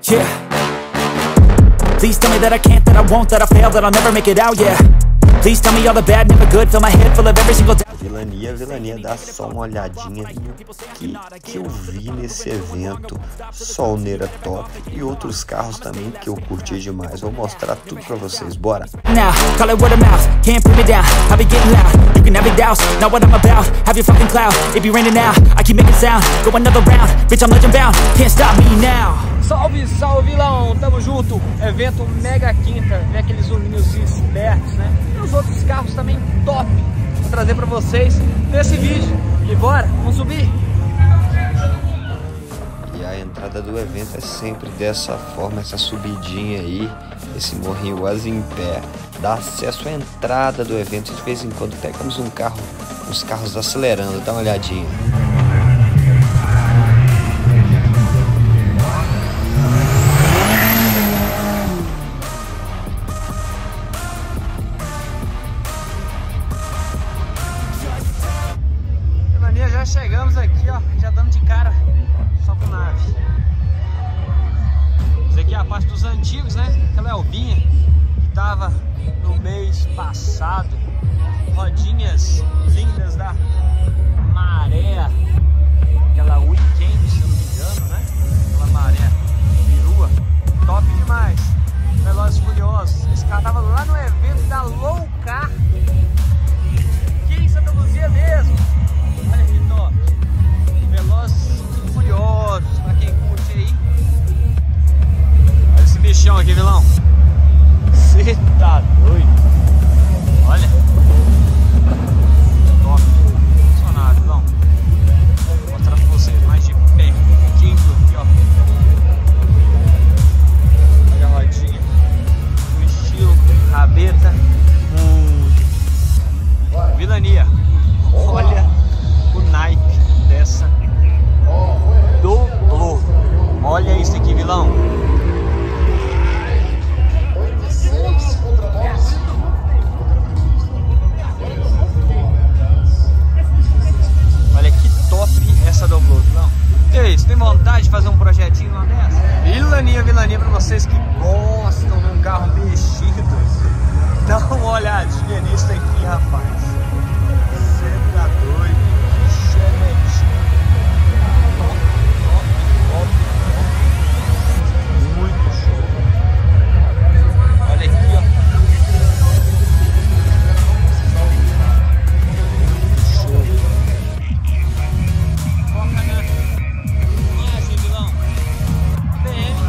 Yeah. Please tell me that I can't, that I won't, that I fail, that I'll never make it out, yeah. Please tell me all the bad, never good, fill my head full of every single doubt. Vilania, dá só uma olhadinha no que eu vi nesse evento. Solneira top e outros carros também que eu curti demais. Vou mostrar tudo pra vocês, bora! Now, call it word of mouth, can't put me down, I'll be getting loud. You can have it douse, not what I'm about. Have your fucking cloud, it be raining now. I keep making sound, go another round. Bitch, I'm legend bound, can't stop me now. Salve, salve, vilão! Tamo junto! Evento Mega Quinta, vem aqueles hominhos espertos, né? E os outros carros também top! Vou trazer pra vocês nesse vídeo. E bora, vamos subir! E a entrada do evento é sempre dessa forma, essa subidinha aí, esse morrinho quase em pé, dá acesso à entrada do evento. De vez em quando pegamos uns carros acelerando, dá uma olhadinha. Já chegamos aqui, ó, já dando de cara só com nave. Isso aqui é a parte dos antigos, né? Aquela Elvinha que tava no mês passado. Rodinhas lindas da Maré, aquela Weekend, se eu não me engano, né? Aquela Maré perua, top demais. Velozes e Furiosos. Esse carro tava lá no evento da Low Car, aqui em Santa Luzia mesmo. Olha que top. Velozes e Furiosos, pra quem curte aí. Olha esse bichão aqui, vilão. Cê tá doido. Olha. Top. Funcionário, vilão. Vou mostrar pra vocês mais de pertinho aqui, ó. Olha a rodinha. O estilo rabeta. Vilania. Olha o naipe dessa Doblô. Olha isso aqui, vilão. Olha que top essa Doblô, vilão. E aí, você tem vontade de fazer um projetinho lá dessa? Vilania pra vocês que gostam de um carro mexido. Dá uma olhadinha nisso aqui, rapaz. Você tá doido? Chevetinho. Top. Muito show. Olha aqui, ó. Muito show. Foca na imagem, vilão. BM.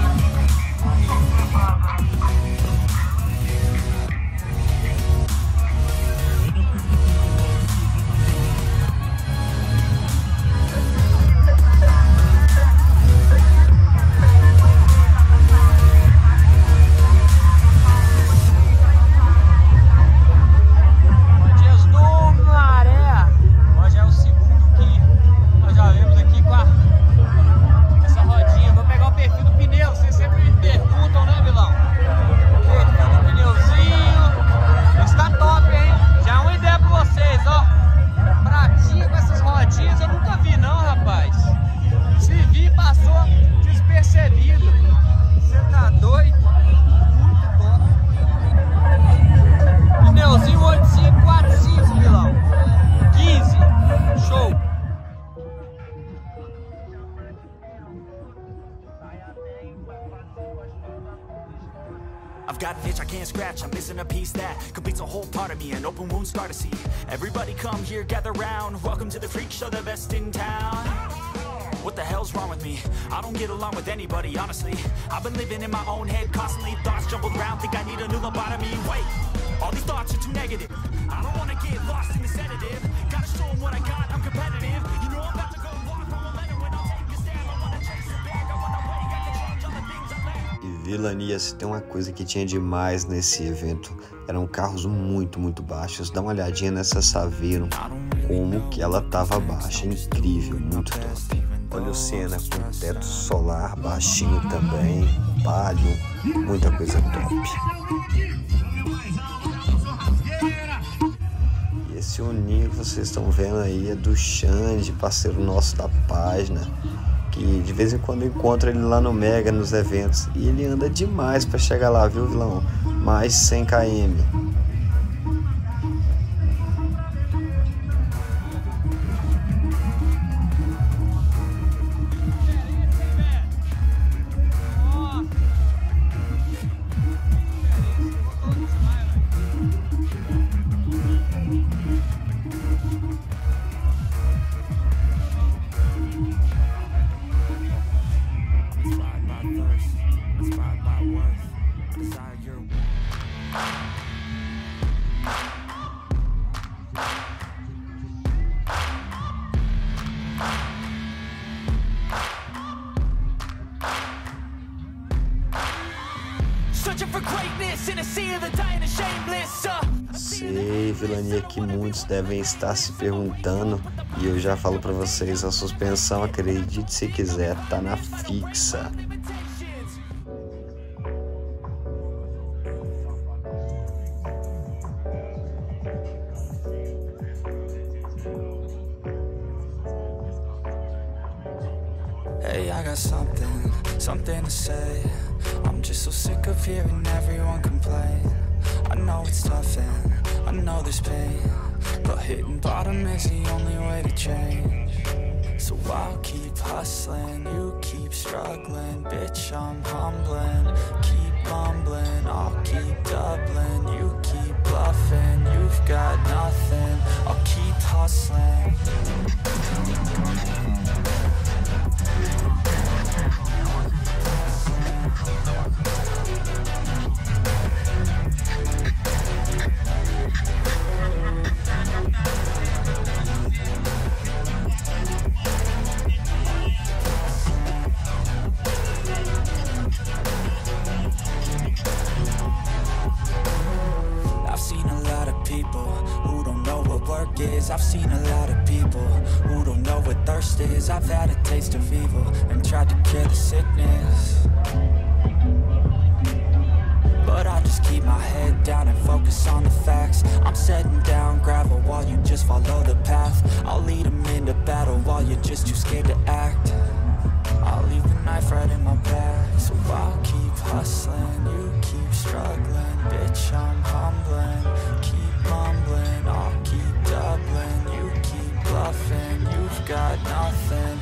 I've got an itch I can't scratch, I'm missing a piece that completes a whole part of me, an open wound scar to see. Everybody come here, gather round, welcome to the freak show, the best in town. What the hell's wrong with me? I don't get along with anybody, honestly. I've been living in my own head constantly, thoughts jumbled around, think I need a new lobotomy. Wait, all these thoughts are too negative. I don't wanna get lost in the sedative. Gotta show them what I got, I'm competitive. You know I'm about to go walk from a letter when I'll take a stab. I wanna chase the bag, I wanna wake, I can change all the things I learned. E Vilania, se tem uma coisa que tinha demais nesse evento, eram carros muito baixos. Dá uma olhadinha nessa Saveiro, como que ela tava baixa, incrível, muito top. Olha o Senna com teto solar, baixinho também, palio, muita coisa top. E esse Uninho que vocês estão vendo aí é do Xande, parceiro nosso da página. que de vez em quando eu encontro ele lá no Mega, nos eventos, e ele anda demais para chegar lá, viu, vilão? Mais 100 km. Sei, vilania, que muitos devem estar se perguntando, e eu já falo pra vocês, a suspensão, acredite se quiser, tá na fixa. Hey, I got something to say. I'm just so sick of hearing everyone complain. I know it's tough and I know there's pain, but hitting bottom is the only way to change. So I'll keep hustling, you keep struggling. Bitch, I'm humbling, keep bumbling. I'll keep doubling, you keep bluffing. You've got nothing, I'll keep hustling. I've seen a lot of people who don't know what thirst is. I've had a taste of evil and tried to cure the sickness, but I just keep my head down and focus on the facts. I'm setting down gravel while you just follow the path. I'll lead them into battle while you're just too scared to act. I'll leave the knife right in my back. So I'll keep hustling, you keep struggling. Bitch, I'm humbling, keep mumbling. I'll keep doubling, you keep bluffing. You've got nothing.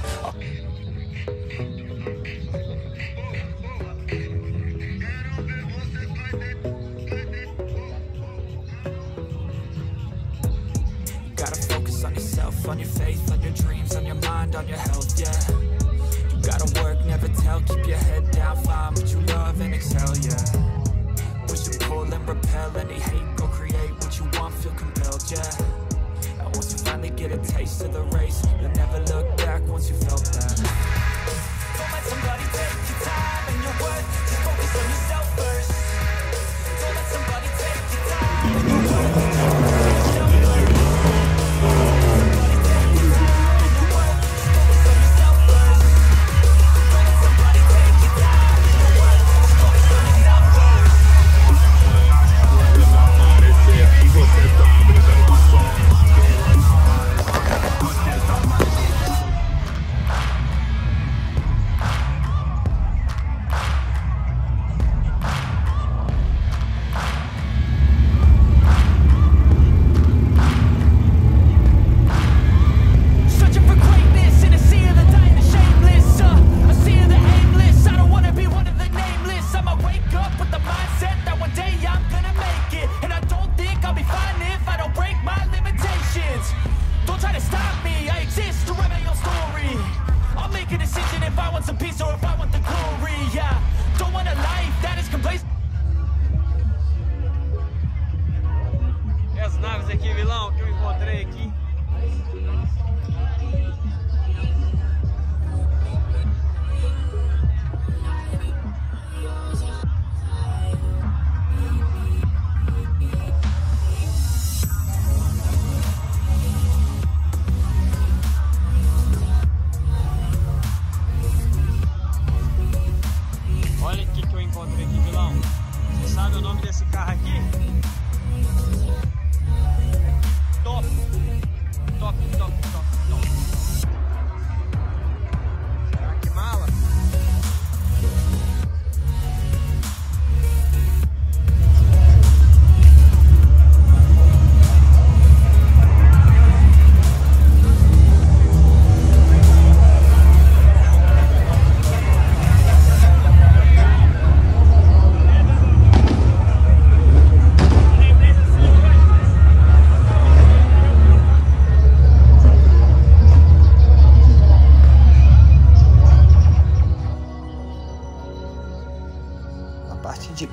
Gotta focus on yourself, on your faith, on your dreams, on your mind, on your health, yeah. You gotta work, never tell, keep your head down, find what you love and excel, yeah. Push and pull and repel any hate, go create what you want, feel compelled, yeah. And once you finally get a taste of the race, you'll never look back once you felt that. Don't let somebody take your time and your worth, just focus on yourself first. Don't let somebody take your time and your worth.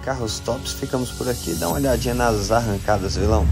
carros tops, ficamos por aqui. Dá uma olhadinha nas arrancadas, vilão.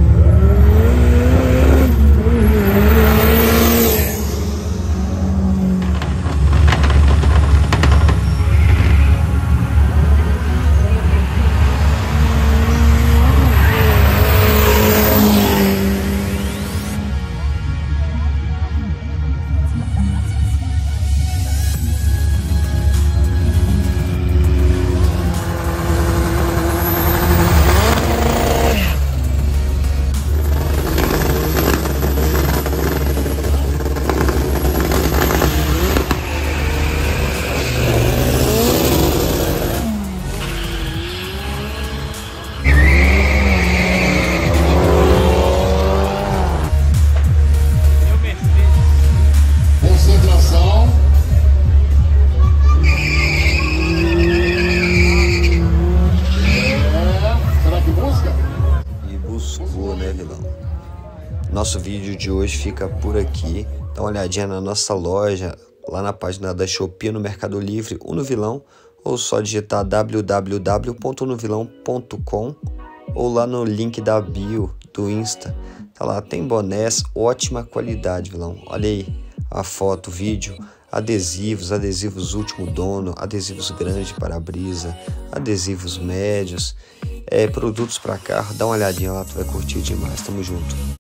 Nosso vídeo de hoje fica por aqui. Dá uma olhadinha na nossa loja, lá na página da Shopee, no Mercado Livre, Uno Vilão, ou só digitar www.unovilão.com ou lá no link da bio do Insta. Tá lá, tem bonés, ótima qualidade, vilão. Olha aí a foto, o vídeo, adesivos último dono, adesivos grandes para-brisa, adesivos médios, produtos para carro. Dá uma olhadinha lá, tu vai curtir demais. Tamo junto.